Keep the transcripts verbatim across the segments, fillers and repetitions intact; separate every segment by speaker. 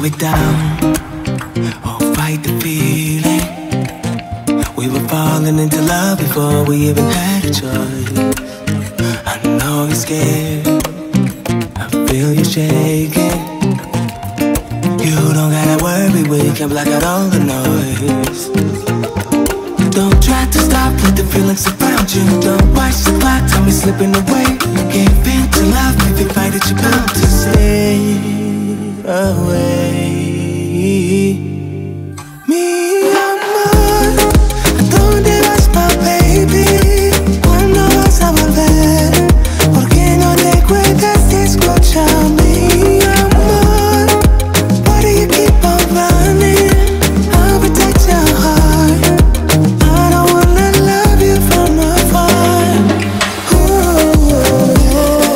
Speaker 1: slow it down or fight the feeling. We were falling into love before we even had a choice. I know you're scared, I feel you shaking. You don't gotta worry, we can block out all the noise. Don't try to stop with the feelings around you. Don't watch the clock, time is slipping away. Give in to love, maybe fight it, you're bound to stay away. Mi amor, ¿a dónde vas, my baby? ¿Cuándo vas a volver? ¿Por qué no te cuidas de escuchar mi amor? Why do you keep on running? I'll protect your heart. I don't wanna love you from afar. Ooh, yeah.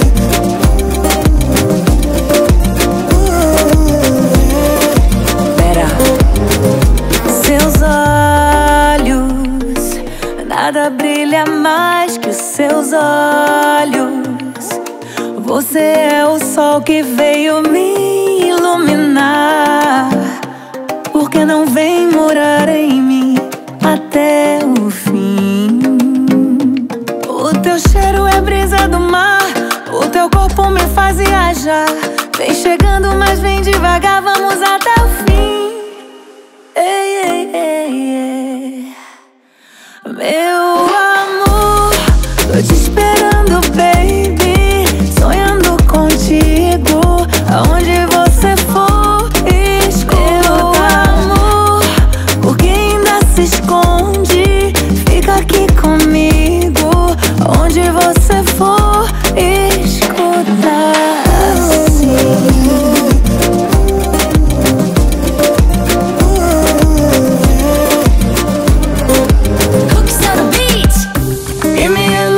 Speaker 2: Seus olhos, nada brilha mais que os seus olhos. Você é o sol que veio me iluminar. Por que não vem morar em mim até o fim? O teu cheiro é brisa do mar, o teu corpo me faz viajar. Vem chegando, mas vem devagar, vamos até o fim. Ei, ei, ei, ei. Meu amor, tô te esperando, baby. Sonhando contigo, aonde você for, escuta. Meu amor, por que ainda se esconde? Fica aqui comigo, aonde você for, escuta. Assim.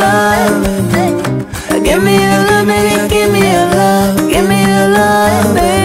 Speaker 2: Give me your love, baby, give me your love, give me your love, baby.